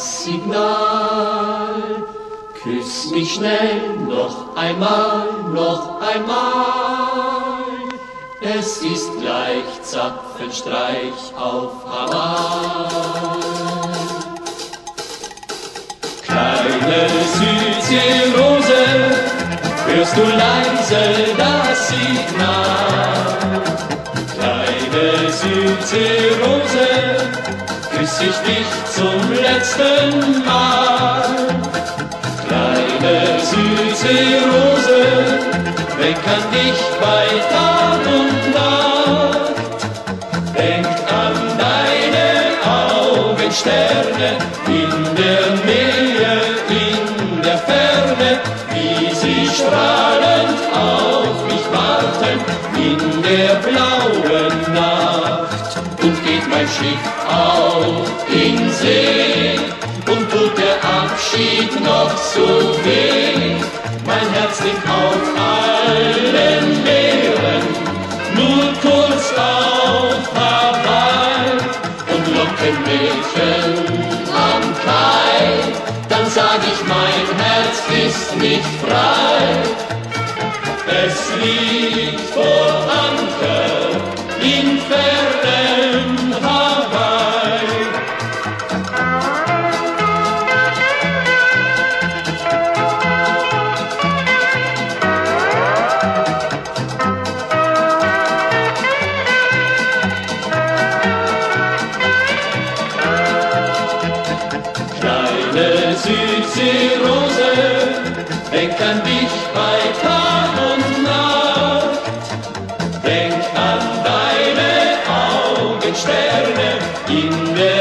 das Signal. Küss mich schnell noch einmal, noch einmal. Es ist gleich Zapfenstreich auf Hawaii. Kleine Südseerose, hörst du leise das Signal? Kleine Südseerose, küss ich dich zum letzten Mal. Kleine Südseerose, denk an dich bei Tag und Nacht. Denk an deine Augensterne in der Nähe, in der Ferne, wie sie strahlend auf mich warten in der blauen Nacht. Und geht mein Schiff auf in See und tut der Abschied noch so weh, mein Herz liegt auf allen Meeren, nur kurz auf Hawaii. Und Lockenmädchen am Kai, dann sag ich, mein Herz ist nicht frei. Es liegt vor Anker in fernem Hawaii. Kleine Südseerose, denk an dich bei Tag und Nacht. Denk an deine Augensterne in der